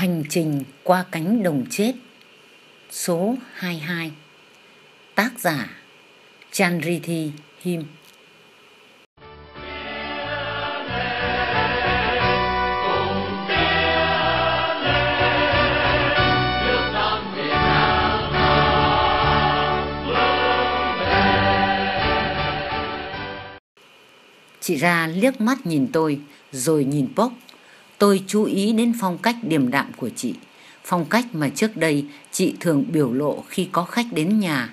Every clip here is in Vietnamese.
Hành trình qua cánh đồng chết số 22. Tác giả Chandrithi Him. Chị Ra liếc mắt nhìn tôi rồi nhìn Pốc. Tôi chú ý đến phong cách điềm đạm của chị, phong cách mà trước đây chị thường biểu lộ khi có khách đến nhà.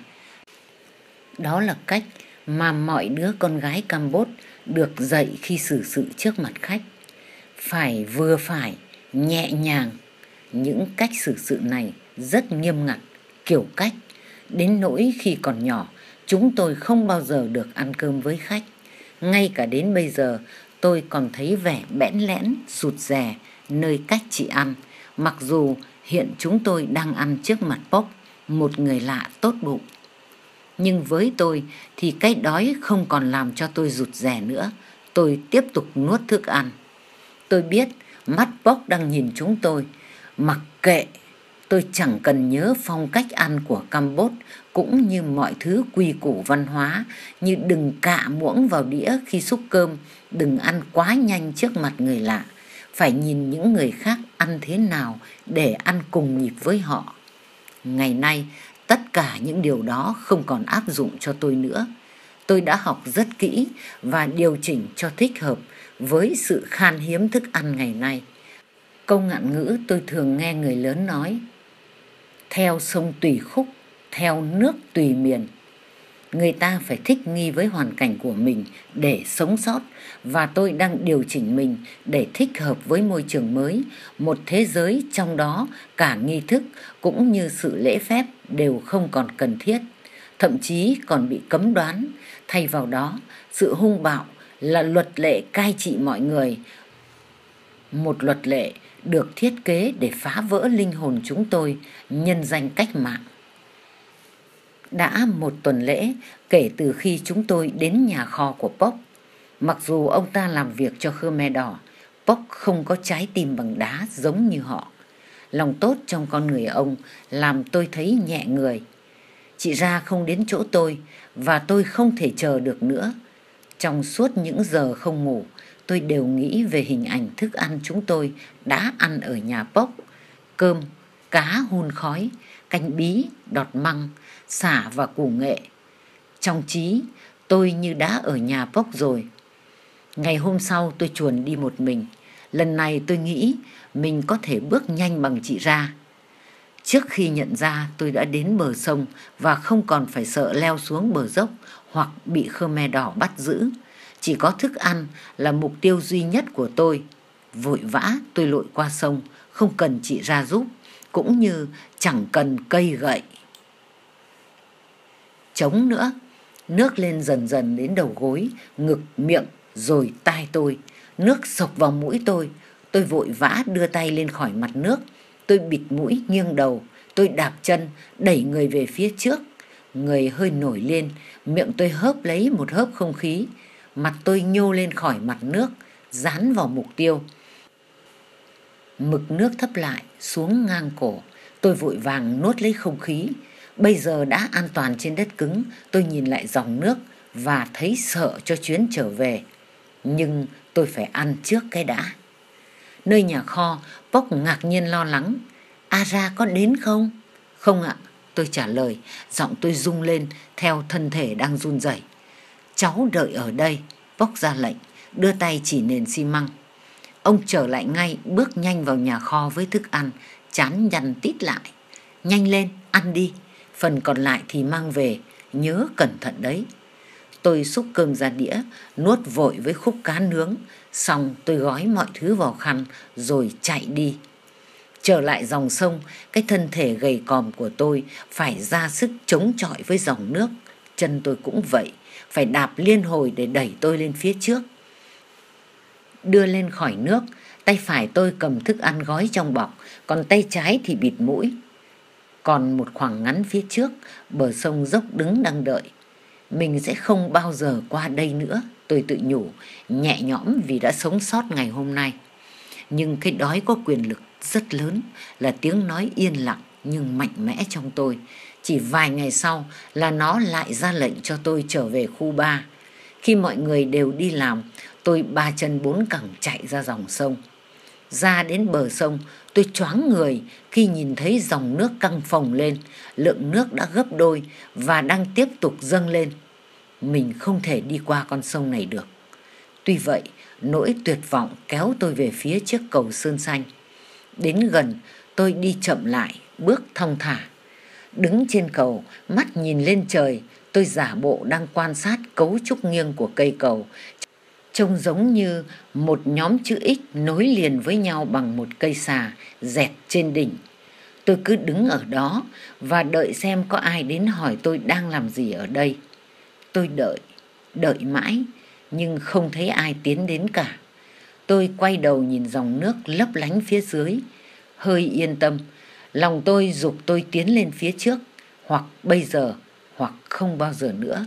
Đó là cách mà mọi đứa con gái Campuchia được dạy khi xử sự trước mặt khách. Phải vừa phải, nhẹ nhàng. Những cách xử sự này rất nghiêm ngặt, kiểu cách. Đến nỗi khi còn nhỏ, chúng tôi không bao giờ được ăn cơm với khách. Ngay cả đến bây giờ, tôi còn thấy vẻ bẽn lẽn, rụt rè nơi cách chị ăn, mặc dù hiện chúng tôi đang ăn trước mặt Pốc, một người lạ tốt bụng. Nhưng với tôi thì cái đói không còn làm cho tôi rụt rè nữa. Tôi tiếp tục nuốt thức ăn. Tôi biết mắt Pốc đang nhìn chúng tôi. Mặc kệ, tôi chẳng cần nhớ phong cách ăn của Campuchia cũng như mọi thứ quy củ văn hóa, như đừng cạ muỗng vào đĩa khi xúc cơm, đừng ăn quá nhanh trước mặt người lạ, phải nhìn những người khác ăn thế nào để ăn cùng nhịp với họ. Ngày nay, tất cả những điều đó không còn áp dụng cho tôi nữa. Tôi đã học rất kỹ và điều chỉnh cho thích hợp với sự khan hiếm thức ăn ngày nay. Câu ngạn ngữ tôi thường nghe người lớn nói: theo sông tùy khúc, theo nước tùy miền. Người ta phải thích nghi với hoàn cảnh của mình để sống sót, và tôi đang điều chỉnh mình để thích hợp với môi trường mới, một thế giới trong đó cả nghi thức cũng như sự lễ phép đều không còn cần thiết, thậm chí còn bị cấm đoán. Thay vào đó, sự hung bạo là luật lệ cai trị mọi người, một luật lệ được thiết kế để phá vỡ linh hồn chúng tôi nhân danh cách mạng. Đã một tuần lễ kể từ khi chúng tôi đến nhà kho của Pốc. Mặc dù ông ta làm việc cho Khmer Đỏ, Pốc không có trái tim bằng đá giống như họ. Lòng tốt trong con người ông làm tôi thấy nhẹ người. Chị Ra không đến chỗ tôi và tôi không thể chờ được nữa. Trong suốt những giờ không ngủ, tôi đều nghĩ về hình ảnh thức ăn chúng tôi đã ăn ở nhà Pốc. Cơm, cá hun khói, canh bí, đọt măng, sả và củ nghệ. Trong trí, tôi như đã ở nhà Pốc rồi. Ngày hôm sau tôi chuồn đi một mình. Lần này tôi nghĩ mình có thể bước nhanh bằng chị Ra. Trước khi nhận ra tôi đã đến bờ sông và không còn phải sợ leo xuống bờ dốc hoặc bị Khmer Đỏ bắt giữ. Chỉ có thức ăn là mục tiêu duy nhất của tôi. Vội vã tôi lội qua sông, không cần chị Ra giúp, cũng như chẳng cần cây gậy chống nữa. Nước lên dần dần đến đầu gối, ngực, miệng, rồi tai tôi. Nước xộc vào mũi tôi. Tôi vội vã đưa tay lên khỏi mặt nước. Tôi bịt mũi, nghiêng đầu. Tôi đạp chân, đẩy người về phía trước. Người hơi nổi lên, miệng tôi hớp lấy một hớp không khí. Mặt tôi nhô lên khỏi mặt nước, dán vào mục tiêu. Mực nước thấp lại, xuống ngang cổ. Tôi vội vàng nuốt lấy không khí. Bây giờ đã an toàn trên đất cứng, tôi nhìn lại dòng nước và thấy sợ cho chuyến trở về. Nhưng tôi phải ăn trước cái đã. Nơi nhà kho, Pốc ngạc nhiên lo lắng. A Ra có đến không? Không ạ, tôi trả lời, giọng tôi rung lên theo thân thể đang run rẩy. Cháu đợi ở đây, Pốc ra lệnh, đưa tay chỉ nền xi măng. Ông trở lại ngay, bước nhanh vào nhà kho với thức ăn, trán nhăn tít lại. Nhanh lên, ăn đi, phần còn lại thì mang về, nhớ cẩn thận đấy. Tôi xúc cơm ra đĩa, nuốt vội với khúc cá nướng, xong tôi gói mọi thứ vào khăn rồi chạy đi. Trở lại dòng sông, cái thân thể gầy còm của tôi phải ra sức chống chọi với dòng nước. Chân tôi cũng vậy, phải đạp liên hồi để đẩy tôi lên phía trước. Đưa lên khỏi nước, tay phải tôi cầm thức ăn gói trong bọc, còn tay trái thì bịt mũi. Còn một khoảng ngắn phía trước, bờ sông dốc đứng đang đợi. Mình sẽ không bao giờ qua đây nữa, tôi tự nhủ, nhẹ nhõm vì đã sống sót ngày hôm nay. Nhưng cái đói có quyền lực rất lớn, là tiếng nói yên lặng nhưng mạnh mẽ trong tôi. Chỉ vài ngày sau là nó lại ra lệnh cho tôi trở về khu 3. Khi mọi người đều đi làm, tôi ba chân bốn cẳng chạy ra dòng sông. Ra đến bờ sông, tôi choáng người khi nhìn thấy dòng nước căng phồng lên, lượng nước đã gấp đôi và đang tiếp tục dâng lên. Mình không thể đi qua con sông này được. Tuy vậy, nỗi tuyệt vọng kéo tôi về phía chiếc cầu sơn xanh. Đến gần, tôi đi chậm lại, bước thong thả. Đứng trên cầu, mắt nhìn lên trời, tôi giả bộ đang quan sát cấu trúc nghiêng của cây cầu. Trông giống như một nhóm chữ X nối liền với nhau bằng một cây xà dẹt trên đỉnh. Tôi cứ đứng ở đó và đợi xem có ai đến hỏi tôi đang làm gì ở đây. Tôi đợi mãi, nhưng không thấy ai tiến đến cả. Tôi quay đầu nhìn dòng nước lấp lánh phía dưới, hơi yên tâm. Lòng tôi giục tôi tiến lên phía trước, hoặc bây giờ, hoặc không bao giờ nữa.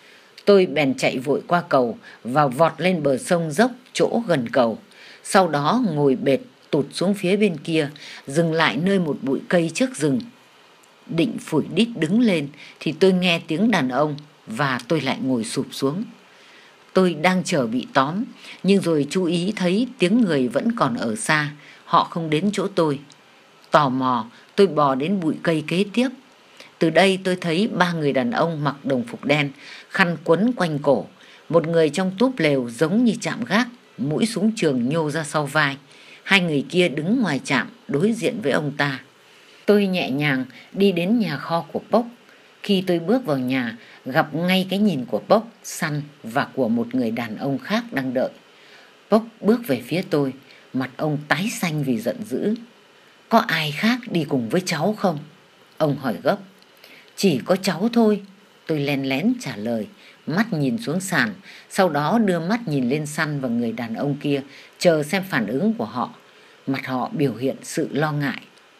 Tôi bèn chạy vội qua cầu và vọt lên bờ sông dốc chỗ gần cầu. Sau đó ngồi bệt tụt xuống phía bên kia, dừng lại nơi một bụi cây trước rừng. Định phủi đít đứng lên thì tôi nghe tiếng đàn ông và tôi lại ngồi sụp xuống. Tôi đang chờ bị tóm, nhưng rồi chú ý thấy tiếng người vẫn còn ở xa, họ không đến chỗ tôi. Tò mò, tôi bò đến bụi cây kế tiếp. Từ đây tôi thấy ba người đàn ông mặc đồng phục đen, khăn quấn quanh cổ. Một người trong túp lều giống như trạm gác, mũi súng trường nhô ra sau vai. Hai người kia đứng ngoài trạm đối diện với ông ta. Tôi nhẹ nhàng đi đến nhà kho của Pốc. Khi tôi bước vào nhà, gặp ngay cái nhìn của Pốc, Săn và của một người đàn ông khác đang đợi. Pốc bước về phía tôi, mặt ông tái xanh vì giận dữ. Có ai khác đi cùng với cháu không? Ông hỏi gấp. Chỉ có cháu thôi, tôi len lén trả lời, mắt nhìn xuống sàn, sau đó đưa mắt nhìn lên Săn và người đàn ông kia, chờ xem phản ứng của họ. Mặt họ biểu hiện sự lo ngại.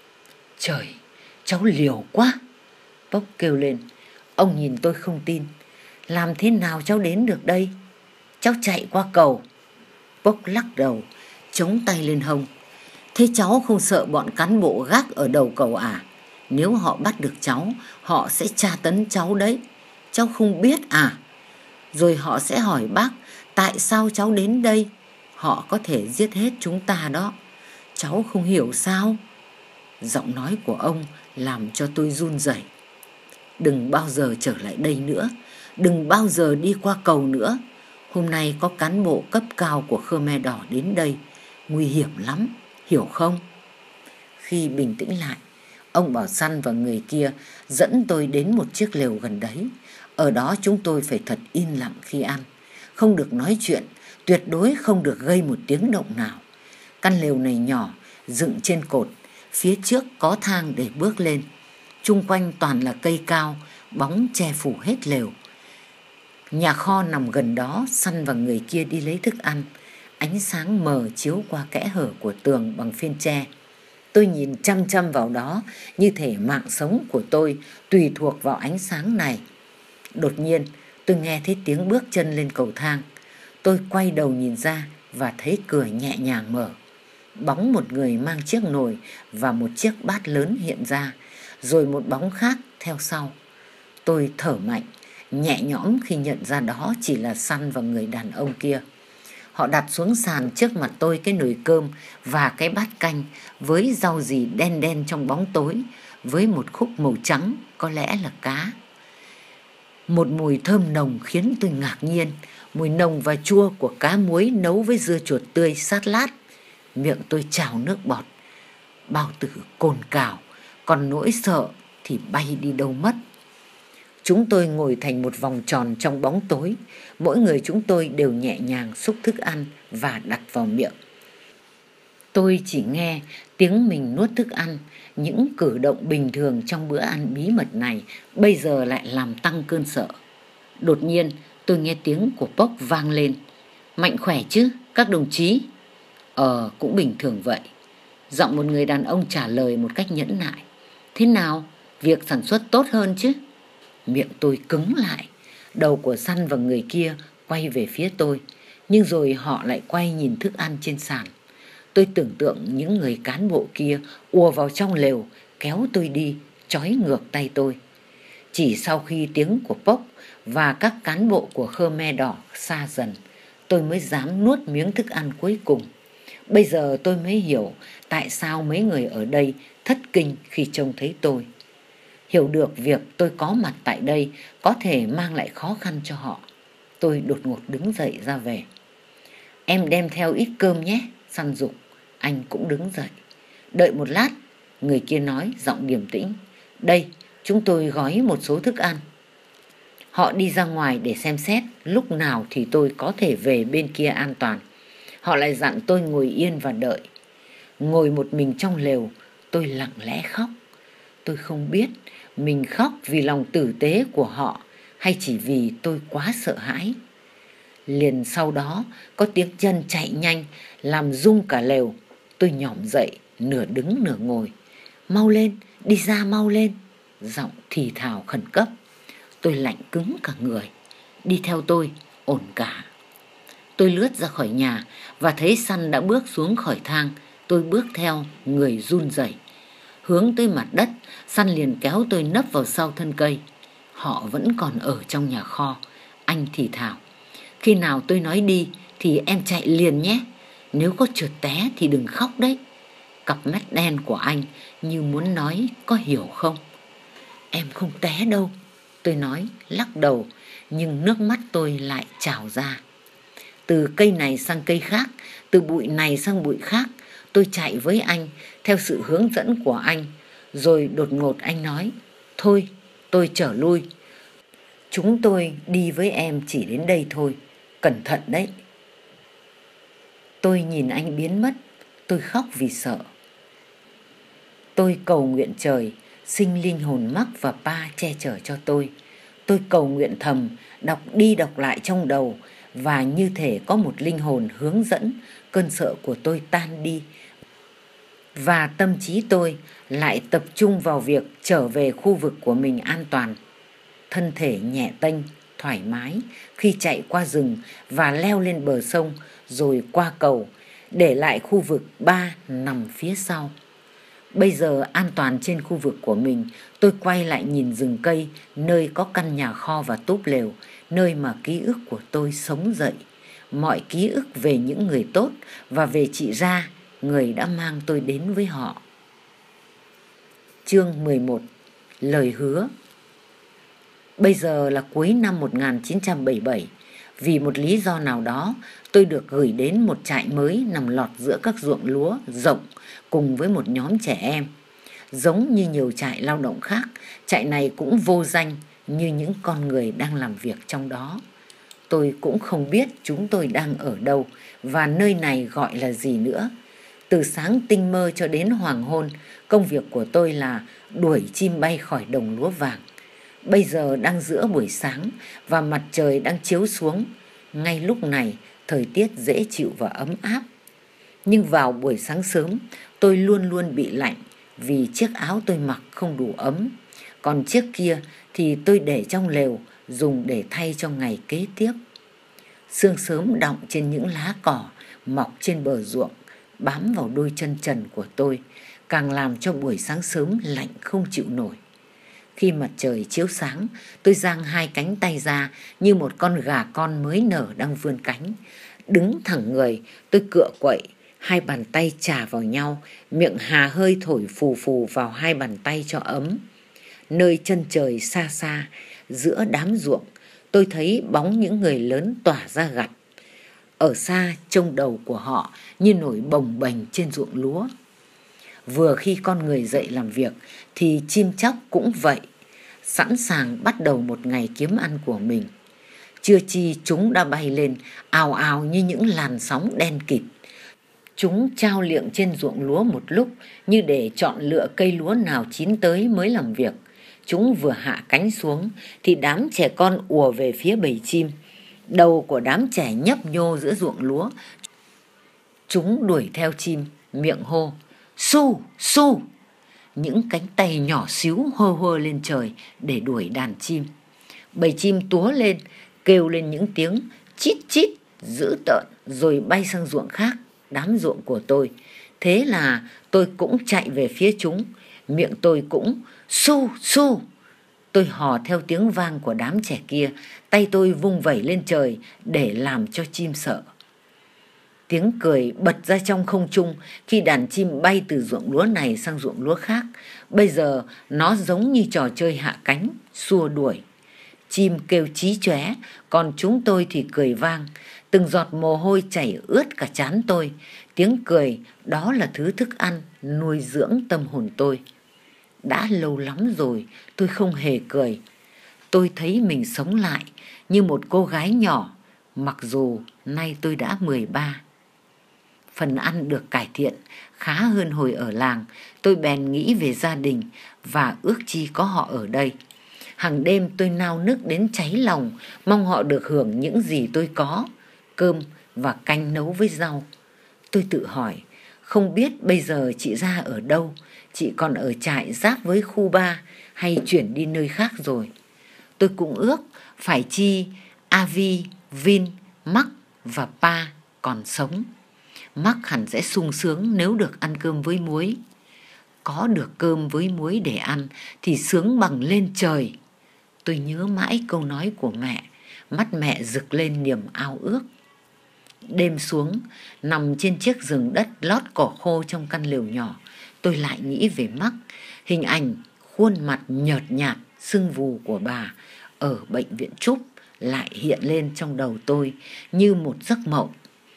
Trời, cháu liều quá, Pốc kêu lên. Ông nhìn tôi không tin. Làm thế nào cháu đến được đây? Cháu chạy qua cầu. Pốc lắc đầu, chống tay lên hông. Thế cháu không sợ bọn cán bộ gác ở đầu cầu à? Nếu họ bắt được cháu, họ sẽ tra tấn cháu đấy. Cháu không biết à? Rồi họ sẽ hỏi bác tại sao cháu đến đây. Họ có thể giết hết chúng ta đó. Cháu không hiểu sao? Giọng nói của ông làm cho tôi run rẩy. Đừng bao giờ trở lại đây nữa. Đừng bao giờ đi qua cầu nữa. Hôm nay có cán bộ cấp cao của Khmer Đỏ đến đây. Nguy hiểm lắm, hiểu không? Khi bình tĩnh lại, ông bảo Săn và người kia dẫn tôi đến một chiếc lều gần đấy. Ở đó chúng tôi phải thật im lặng khi ăn. Không được nói chuyện, tuyệt đối không được gây một tiếng động nào. Căn lều này nhỏ, dựng trên cột. Phía trước có thang để bước lên. Chung quanh toàn là cây cao, bóng che phủ hết lều. Nhà kho nằm gần đó, Săn và người kia đi lấy thức ăn. Ánh sáng mờ chiếu qua kẽ hở của tường bằng phên tre. Tôi nhìn chăm chăm vào đó, như thể mạng sống của tôi tùy thuộc vào ánh sáng này. Đột nhiên, tôi nghe thấy tiếng bước chân lên cầu thang. Tôi quay đầu nhìn ra và thấy cửa nhẹ nhàng mở. Bóng một người mang chiếc nồi và một chiếc bát lớn hiện ra, rồi một bóng khác theo sau. Tôi thở mạnh, nhẹ nhõm khi nhận ra đó chỉ là Săn và người đàn ông kia. Họ đặt xuống sàn trước mặt tôi cái nồi cơm và cái bát canh với rau rì đen đen trong bóng tối, với một khúc màu trắng, có lẽ là cá. Một mùi thơm nồng khiến tôi ngạc nhiên, mùi nồng và chua của cá muối nấu với dưa chuột tươi sát lát. Miệng tôi trào nước bọt, bao tử cồn cào, còn nỗi sợ thì bay đi đâu mất. Chúng tôi ngồi thành một vòng tròn trong bóng tối. Mỗi người chúng tôi đều nhẹ nhàng xúc thức ăn và đặt vào miệng. Tôi chỉ nghe tiếng mình nuốt thức ăn. Những cử động bình thường trong bữa ăn bí mật này bây giờ lại làm tăng cơn sợ. Đột nhiên tôi nghe tiếng của Pốc vang lên. Mạnh khỏe chứ các đồng chí? Cũng bình thường vậy. Giọng một người đàn ông trả lời một cách nhẫn nại. Thế nào? Việc sản xuất tốt hơn chứ? Miệng tôi cứng lại. Đầu của Săn và người kia quay về phía tôi, nhưng rồi họ lại quay nhìn thức ăn trên sàn. Tôi tưởng tượng những người cán bộ kia ùa vào trong lều, kéo tôi đi, trói ngược tay tôi. Chỉ sau khi tiếng của Pốc và các cán bộ của Khmer Đỏ xa dần, tôi mới dám nuốt miếng thức ăn cuối cùng. Bây giờ tôi mới hiểu tại sao mấy người ở đây thất kinh khi trông thấy tôi. Hiểu được việc tôi có mặt tại đây có thể mang lại khó khăn cho họ. Tôi đột ngột đứng dậy ra về. Em đem theo ít cơm nhé, Săn giục. Anh cũng đứng dậy. Đợi một lát, người kia nói giọng điềm tĩnh. Đây, chúng tôi gói một số thức ăn. Họ đi ra ngoài để xem xét lúc nào thì tôi có thể về bên kia an toàn. Họ lại dặn tôi ngồi yên và đợi. Ngồi một mình trong lều, tôi lặng lẽ khóc. Tôi không biết mình khóc vì lòng tử tế của họ hay chỉ vì tôi quá sợ hãi. Liền sau đó có tiếng chân chạy nhanh làm rung cả lều. Tôi nhỏm dậy, nửa đứng nửa ngồi. Mau lên, đi ra mau lên. Giọng thì thào khẩn cấp. Tôi lạnh cứng cả người. Đi theo tôi, ổn cả. Tôi lướt ra khỏi nhà và thấy Săn đã bước xuống khỏi thang. Tôi bước theo, người run rẩy. Hướng tới mặt đất, Săn liền kéo tôi nấp vào sau thân cây. Họ vẫn còn ở trong nhà kho. Anh thì thào. Khi nào tôi nói đi thì em chạy liền nhé. Nếu có trượt té thì đừng khóc đấy. Cặp mắt đen của anh như muốn nói có hiểu không? Em không té đâu, tôi nói lắc đầu, nhưng nước mắt tôi lại trào ra. Từ cây này sang cây khác, từ bụi này sang bụi khác, tôi chạy với anh theo sự hướng dẫn của anh. Rồi đột ngột anh nói, thôi tôi trở lui. Chúng tôi đi với em chỉ đến đây thôi, cẩn thận đấy. Tôi nhìn anh biến mất, tôi khóc vì sợ. Tôi cầu nguyện trời, sinh linh hồn Mắc và Pa che chở cho tôi. Tôi cầu nguyện thầm, đọc đi đọc lại trong đầu, và như thể có một linh hồn hướng dẫn, cơn sợ của tôi tan đi. Và tâm trí tôi lại tập trung vào việc trở về khu vực của mình an toàn. Thân thể nhẹ tênh, thoải mái khi chạy qua rừng và leo lên bờ sông rồi qua cầu, để lại khu vực Pa nằm phía sau. Bây giờ an toàn trên khu vực của mình, tôi quay lại nhìn rừng cây, nơi có căn nhà kho và túp lều, nơi mà ký ức của tôi sống dậy. Mọi ký ức về những người tốt và về chị Ra, người đã mang tôi đến với họ. Chương 11. Lời hứa. Bây giờ là cuối năm 1977. Vì một lý do nào đó, tôi được gửi đến một trại mới nằm lọt giữa các ruộng lúa rộng cùng với một nhóm trẻ em. Giống như nhiều trại lao động khác, trại này cũng vô danh như những con người đang làm việc trong đó. Tôi cũng không biết chúng tôi đang ở đâu và nơi này gọi là gì nữa. Từ sáng tinh mơ cho đến hoàng hôn, công việc của tôi là đuổi chim bay khỏi đồng lúa vàng. Bây giờ đang giữa buổi sáng và mặt trời đang chiếu xuống. Ngay lúc này, thời tiết dễ chịu và ấm áp. Nhưng vào buổi sáng sớm, tôi luôn luôn bị lạnh vì chiếc áo tôi mặc không đủ ấm. Còn chiếc kia thì tôi để trong lều, dùng để thay cho ngày kế tiếp. Sương sớm đọng trên những lá cỏ mọc trên bờ ruộng, bám vào đôi chân trần của tôi, càng làm cho buổi sáng sớm lạnh không chịu nổi. Khi mặt trời chiếu sáng, tôi dang hai cánh tay ra như một con gà con mới nở đang vươn cánh. Đứng thẳng người, tôi cựa quậy, hai bàn tay chà vào nhau, miệng hà hơi thổi phù phù vào hai bàn tay cho ấm. Nơi chân trời xa xa, giữa đám ruộng, tôi thấy bóng những người lớn tỏa ra gặt. Ở xa, trông đầu của họ như nổi bồng bềnh trên ruộng lúa. Vừa khi con người dậy làm việc thì chim chóc cũng vậy, sẵn sàng bắt đầu một ngày kiếm ăn của mình. Chưa chi chúng đã bay lên, ào ào như những làn sóng đen kịt. Chúng trao liệng trên ruộng lúa một lúc như để chọn lựa cây lúa nào chín tới mới làm việc. Chúng vừa hạ cánh xuống thì đám trẻ con ùa về phía bầy chim. Đầu của đám trẻ nhấp nhô giữa ruộng lúa. Chúng đuổi theo chim, miệng hô su su. Những cánh tay nhỏ xíu hơ hơ lên trời để đuổi đàn chim. Bầy chim túa lên, kêu lên những tiếng chít chít dữ tợn rồi bay sang ruộng khác, đám ruộng của tôi. Thế là tôi cũng chạy về phía chúng, miệng tôi cũng su su. Tôi hò theo tiếng vang của đám trẻ kia, tay tôi vung vẩy lên trời để làm cho chim sợ. Tiếng cười bật ra trong không trung khi đàn chim bay từ ruộng lúa này sang ruộng lúa khác. Bây giờ nó giống như trò chơi hạ cánh, xua đuổi. Chim kêu chí chóe, còn chúng tôi thì cười vang. Từng giọt mồ hôi chảy ướt cả trán tôi. Tiếng cười đó là thứ thức ăn nuôi dưỡng tâm hồn tôi. Đã lâu lắm rồi tôi không hề cười. Tôi thấy mình sống lại như một cô gái nhỏ, mặc dù nay tôi đã 13. Phần ăn được cải thiện, khá hơn hồi ở làng. Tôi bèn nghĩ về gia đình và ước chi có họ ở đây. Hàng đêm tôi nao nức đến cháy lòng, mong họ được hưởng những gì tôi có, cơm và canh nấu với rau. Tôi tự hỏi, không biết bây giờ chị ra ở đâu, chị còn ở trại giáp với khu 3 hay chuyển đi nơi khác rồi. Tôi cũng ước phải chi Avi, Vin, Mark và Pa còn sống. Mark hẳn sẽ sung sướng nếu được ăn cơm với muối. Có được cơm với muối để ăn thì sướng bằng lên trời. Tôi nhớ mãi câu nói của mẹ, mắt mẹ rực lên niềm ao ước. Đêm xuống, nằm trên chiếc giường đất lót cỏ khô trong căn lều nhỏ, tôi lại nghĩ về Mark. Hình ảnh khuôn mặt nhợt nhạt, sưng vù của bà ở bệnh viện Trúc lại hiện lên trong đầu tôi như một giấc mộng.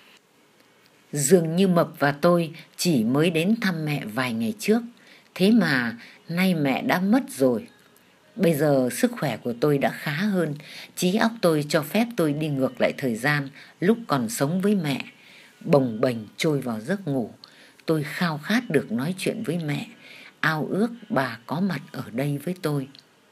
Dường như Mập và tôi chỉ mới đến thăm mẹ vài ngày trước, thế mà nay mẹ đã mất rồi. Bây giờ sức khỏe của tôi đã khá hơn, trí óc tôi cho phép tôi đi ngược lại thời gian lúc còn sống với mẹ. Bồng bềnh trôi vào giấc ngủ, tôi khao khát được nói chuyện với mẹ, ao ước bà có mặt ở đây với tôi.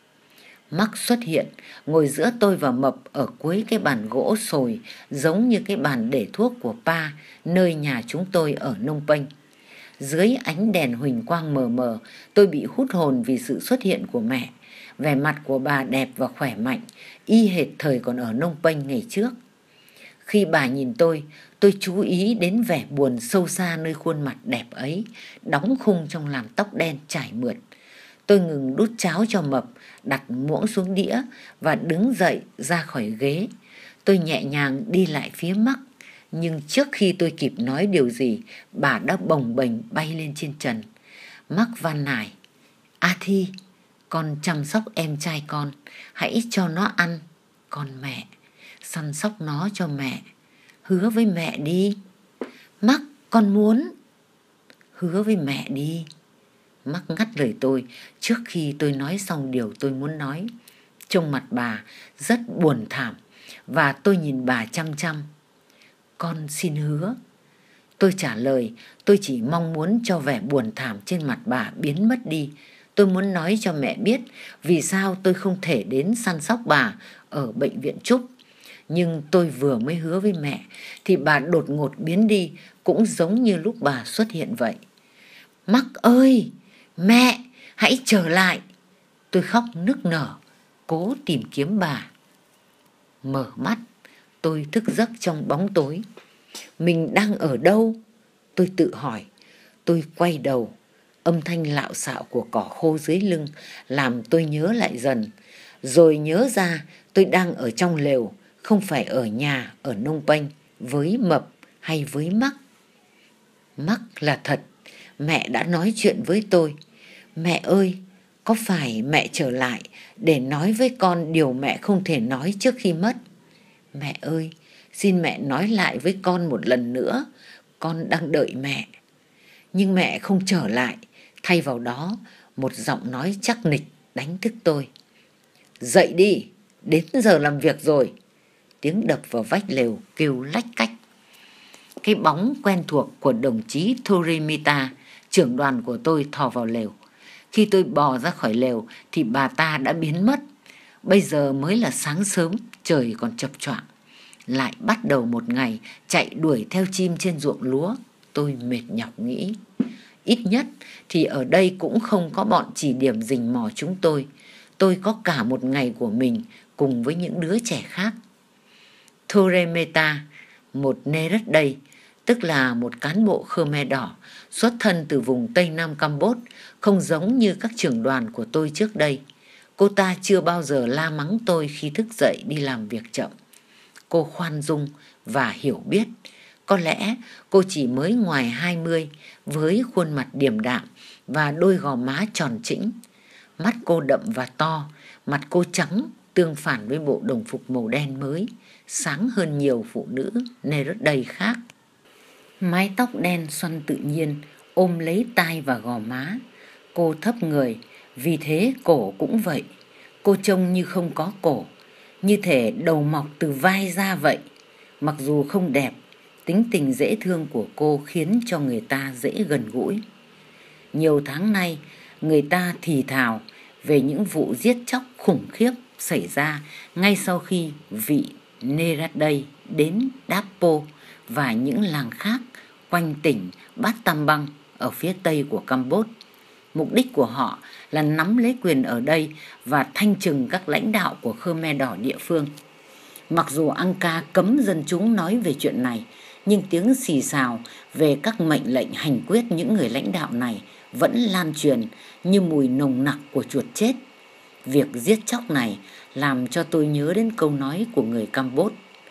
Mark xuất hiện, ngồi giữa tôi và Mập ở cuối cái bàn gỗ sồi, giống như cái bàn để thuốc của Pa, nơi nhà chúng tôi ở Nông Penh. Dưới ánh đèn huỳnh quang mờ mờ, tôi bị hút hồn vì sự xuất hiện của mẹ. Vẻ mặt của bà đẹp và khỏe mạnh, y hệt thời còn ở Nông Penh ngày trước. Khi bà nhìn tôi chú ý đến vẻ buồn sâu xa nơi khuôn mặt đẹp ấy, đóng khung trong làn tóc đen trải mượt. Tôi ngừng đút cháo cho Mập, đặt muỗng xuống đĩa và đứng dậy ra khỏi ghế. Tôi nhẹ nhàng đi lại phía Mark, nhưng trước khi tôi kịp nói điều gì, bà đã bồng bềnh bay lên trên trần. Mark van nài, A Thi, con chăm sóc em trai con, hãy cho nó ăn. Con mẹ, săn sóc nó cho mẹ. Hứa với mẹ đi. Mark, con muốn. Hứa với mẹ đi. Mark ngắt lời tôi trước khi tôi nói xong điều tôi muốn nói. Trông mặt bà rất buồn thảm và tôi nhìn bà chăm chăm. Con xin hứa. Tôi trả lời, tôi chỉ mong muốn cho vẻ buồn thảm trên mặt bà biến mất đi. Tôi muốn nói cho mẹ biết vì sao tôi không thể đến săn sóc bà ở bệnh viện Trúc. Nhưng tôi vừa mới hứa với mẹ thì bà đột ngột biến đi, cũng giống như lúc bà xuất hiện vậy. Mark ơi! Mẹ! Hãy trở lại! Tôi khóc nức nở, cố tìm kiếm bà. Mở mắt, tôi thức giấc trong bóng tối. Mình đang ở đâu? Tôi tự hỏi. Tôi quay đầu. Âm thanh lạo xạo của cỏ khô dưới lưng làm tôi nhớ lại dần. Rồi nhớ ra tôi đang ở trong lều, không phải ở nhà ở Nông Penh với Mập hay với Mark. Mark là thật. Mẹ đã nói chuyện với tôi. Mẹ ơi, có phải mẹ trở lại để nói với con điều mẹ không thể nói trước khi mất? Mẹ ơi, xin mẹ nói lại với con một lần nữa. Con đang đợi mẹ. Nhưng mẹ không trở lại. Thay vào đó, một giọng nói chắc nịch đánh thức tôi. Dậy đi, đến giờ làm việc rồi. Tiếng đập vào vách lều kêu lách cách. Cái bóng quen thuộc của đồng chí Thorimita, trưởng đoàn của tôi, thò vào lều. Khi tôi bò ra khỏi lều thì bà ta đã biến mất. Bây giờ mới là sáng sớm, trời còn chập choạng. Lại bắt đầu một ngày chạy đuổi theo chim trên ruộng lúa. Tôi mệt nhọc nghĩ. Ít nhất thì ở đây cũng không có bọn chỉ điểm rình mò chúng tôi. Tôi có cả một ngày của mình cùng với những đứa trẻ khác. Thoremeta, một nơi đất đây, tức là một cán bộ Khmer Đỏ xuất thân từ vùng Tây Nam Campuchia, không giống như các trưởng đoàn của tôi trước đây. Cô ta chưa bao giờ la mắng tôi khi thức dậy đi làm việc chậm. Cô khoan dung và hiểu biết. Có lẽ cô chỉ mới ngoài 20 với khuôn mặt điềm đạm và đôi gò má tròn trĩnh. Mắt cô đậm và to, mặt cô trắng tương phản với bộ đồng phục màu đen mới, sáng hơn nhiều phụ nữ Neruda khác. Mái tóc đen xoăn tự nhiên ôm lấy tai và gò má. Cô thấp người, vì thế cổ cũng vậy. Cô trông như không có cổ, như thể đầu mọc từ vai ra vậy. Mặc dù không đẹp, tính tình dễ thương của cô khiến cho người ta dễ gần gũi. Nhiều tháng nay, người ta thì thào về những vụ giết chóc khủng khiếp xảy ra ngay sau khi vị Neruda đến Dapo và những làng khác quanh tỉnh Bát Tam Bang ở phía tây của Campuchia. Mục đích của họ là nắm lấy quyền ở đây và thanh trừng các lãnh đạo của Khmer Đỏ địa phương. Mặc dù Angkar cấm dân chúng nói về chuyện này, nhưng tiếng xì xào về các mệnh lệnh hành quyết những người lãnh đạo này vẫn lan truyền như mùi nồng nặc của chuột chết. Việc giết chóc này làm cho tôi nhớ đến câu nói của người Campuchia: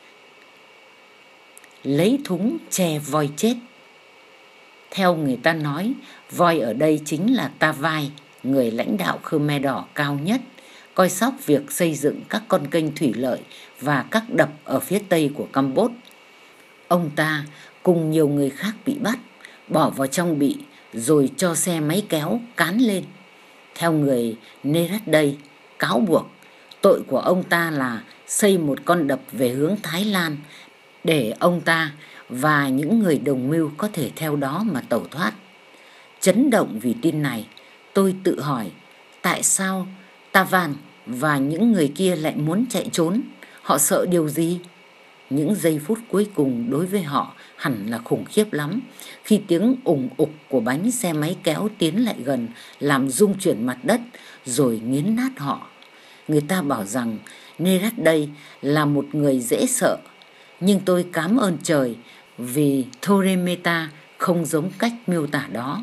lấy thúng che voi chết. Theo người ta nói, voi ở đây chính là Tavai, người lãnh đạo Khmer Đỏ cao nhất, coi sóc việc xây dựng các con kênh thủy lợi và các đập ở phía tây của Campuchia. Ông ta cùng nhiều người khác bị bắt, bỏ vào trong bị rồi cho xe máy kéo cán lên. Theo người Neruda cáo buộc, tội của ông ta là xây một con đập về hướng Thái Lan để ông ta và những người đồng mưu có thể theo đó mà tẩu thoát. Chấn động vì tin này, tôi tự hỏi tại sao Tavan và những người kia lại muốn chạy trốn. Họ sợ điều gì? Những giây phút cuối cùng đối với họ hẳn là khủng khiếp lắm, khi tiếng ùng ục của bánh xe máy kéo tiến lại gần, làm rung chuyển mặt đất rồi nghiến nát họ. Người ta bảo rằng Neruda là một người dễ sợ, nhưng tôi cảm ơn trời vì Thoremeta không giống cách miêu tả đó.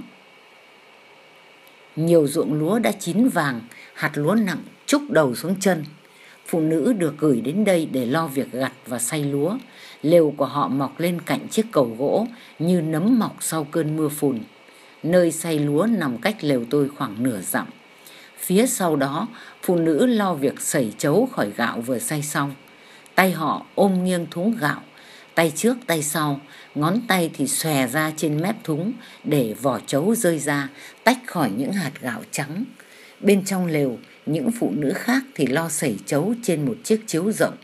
Nhiều ruộng lúa đã chín vàng, hạt lúa nặng trút đầu xuống chân. Phụ nữ được gửi đến đây để lo việc gặt và xay lúa. Lều của họ mọc lên cạnh chiếc cầu gỗ như nấm mọc sau cơn mưa phùn. Nơi xay lúa nằm cách lều tôi khoảng nửa dặm. Phía sau đó, phụ nữ lo việc sẩy chấu khỏi gạo vừa xay xong. Tay họ ôm nghiêng thúng gạo, tay trước tay sau, ngón tay thì xòe ra trên mép thúng để vỏ chấu rơi ra, tách khỏi những hạt gạo trắng. Bên trong lều, những phụ nữ khác thì lo sẩy chấu trên một chiếc chiếu rộng.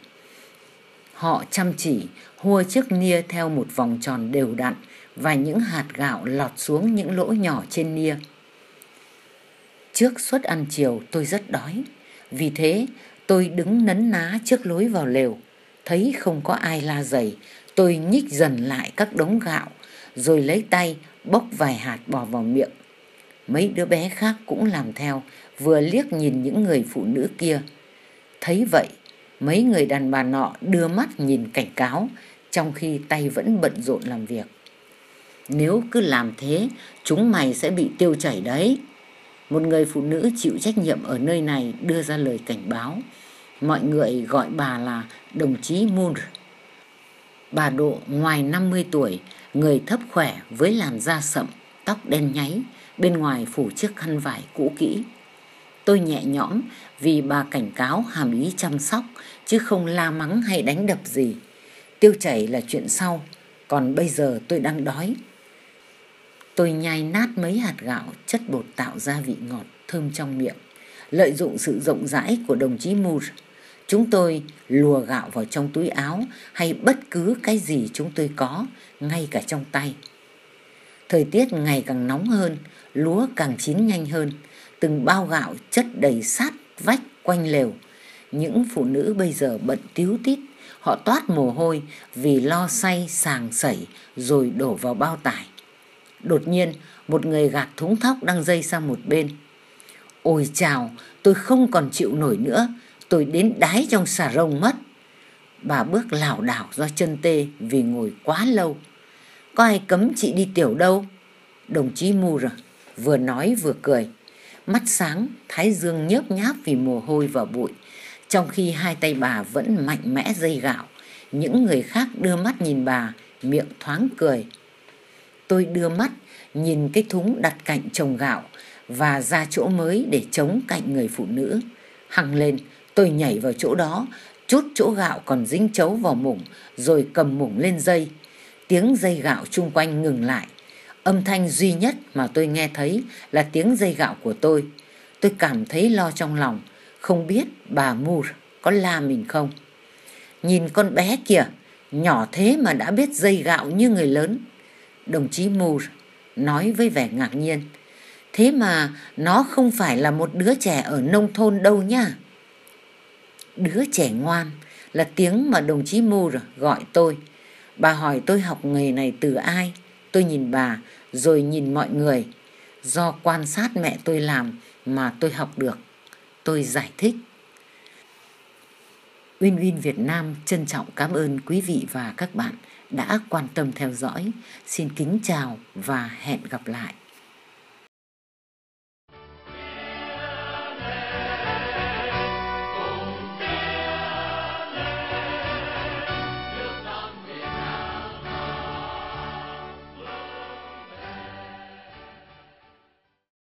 Họ chăm chỉ hua chiếc nia theo một vòng tròn đều đặn và những hạt gạo lọt xuống những lỗ nhỏ trên nia. Trước suất ăn chiều tôi rất đói, vì thế tôi đứng nấn ná trước lối vào lều. Thấy không có ai la rầy, tôi nhích dần lại các đống gạo rồi lấy tay bốc vài hạt bỏ vào miệng. Mấy đứa bé khác cũng làm theo, vừa liếc nhìn những người phụ nữ kia. Thấy vậy, mấy người đàn bà nọ đưa mắt nhìn cảnh cáo, trong khi tay vẫn bận rộn làm việc. Nếu cứ làm thế, chúng mày sẽ bị tiêu chảy đấy. Một người phụ nữ chịu trách nhiệm ở nơi này đưa ra lời cảnh báo. Mọi người gọi bà là đồng chí Moon. Bà độ ngoài 50 tuổi, người thấp khỏe với làn da sậm, tóc đen nháy, bên ngoài phủ chiếc khăn vải cũ kỹ. Tôi nhẹ nhõm vì bà cảnh cáo hàm ý chăm sóc, chứ không la mắng hay đánh đập gì. Tiêu chảy là chuyện sau, còn bây giờ tôi đang đói. Tôi nhai nát mấy hạt gạo, chất bột tạo ra vị ngọt thơm trong miệng. Lợi dụng sự rộng rãi của đồng chí Moore, chúng tôi lùa gạo vào trong túi áo hay bất cứ cái gì chúng tôi có, ngay cả trong tay. Thời tiết ngày càng nóng hơn, lúa càng chín nhanh hơn. Từng bao gạo chất đầy sát vách quanh lều. Những phụ nữ bây giờ bận tíu tít, họ toát mồ hôi vì lo xay sàng sẩy rồi đổ vào bao tải. Đột nhiên, một người gạt thúng thóc đang dây sang một bên. Ôi chào, tôi không còn chịu nổi nữa, tôi đến đái trong xà rông mất. Bà bước lảo đảo do chân tê vì ngồi quá lâu. có ai cấm chị đi tiểu đâu. Đồng chí Moore vừa nói vừa cười. Mắt sáng, thái dương nhớp nháp vì mồ hôi và bụi. Trong khi hai tay bà vẫn mạnh mẽ dây gạo, những người khác đưa mắt nhìn bà, miệng thoáng cười. Tôi đưa mắt nhìn cái thúng đặt cạnh chồng gạo và ra chỗ mới để chống cạnh người phụ nữ. Hằng lên, tôi nhảy vào chỗ đó, trút chỗ gạo còn dính chấu vào mủng, rồi cầm mủng lên dây. Tiếng dây gạo chung quanh ngừng lại. Âm thanh duy nhất mà tôi nghe thấy là tiếng dây gạo của tôi. Tôi cảm thấy lo trong lòng, không biết bà Moore có la mình không. Nhìn con bé kìa, nhỏ thế mà đã biết dây gạo như người lớn. Đồng chí Moore nói với vẻ ngạc nhiên. Thế mà nó không phải là một đứa trẻ ở nông thôn đâu nha. Đứa trẻ ngoan là tiếng mà đồng chí Moore gọi tôi. Bà hỏi tôi học nghề này từ ai. Tôi nhìn bà rồi nhìn mọi người. Do quan sát mẹ tôi làm mà tôi học được. Tôi giải thích. Uyên Uyên Việt Nam trân trọng cảm ơn quý vị và các bạn đã quan tâm theo dõi. Xin kính chào và hẹn gặp lại.